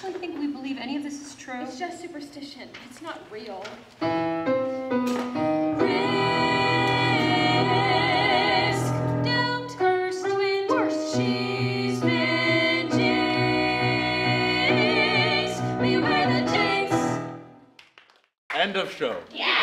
actually think we believe any of this is true? It's just superstition. It's not real. Risk, doubt, cursed wind, worse. She's been jinxed. Beware the jinx. End of show. Yeah!